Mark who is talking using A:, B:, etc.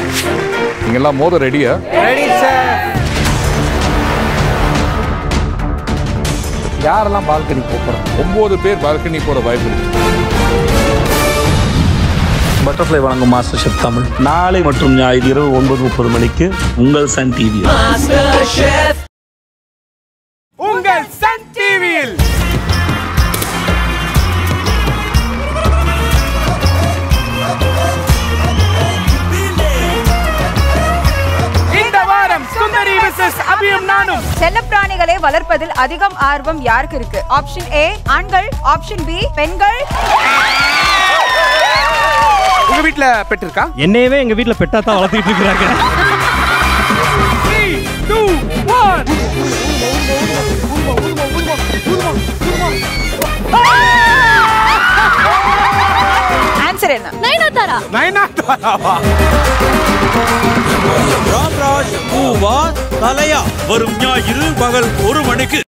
A: நீங்க எல்லாம் மோத ரெடியா?
B: Ready sir. யாரெல்லாம் பால்கனி போறோம்?
A: 9 பேர் பால்கனி போற வாய்ப்பு இருக்கு.
C: பட்டர்ஃப்ளை வழங்கும் மாஸ்டர் ஷெஃப் தமிழ் நாளை மற்றும் ஞாயிறு இரவு 9:30 மணிக்கு உங்கள் சன் டிவி.
B: உங்கள் சன் டிவியில் இந்த வாரம் சுந்தரி வெர்சஸ் அபியும் நானும்.
D: செல்லப்பிராணிகளை வளர்ப்பதில் அதிகம் ஆர்வம் யாருக்கு இருக்கு? ஆப்ஷன் ஏ ஆண்கள், ஆப்ஷன் பி பெண்கள்.
B: உங்க வீட்ல பெட் இருக்கா?
E: என்னையவே எங்க வீட்ல பெட்டா தான் வளர்த்திட்டு இருக்காங்க.
B: 3 2 1
D: ஆன்சர் என்ன?
F: நயனதாரா.
B: நயனதாராவா?
G: ராம்ராஜ் பூவா தலயா வரும் ஞாயிறு பகல் 1 மணிக்கு.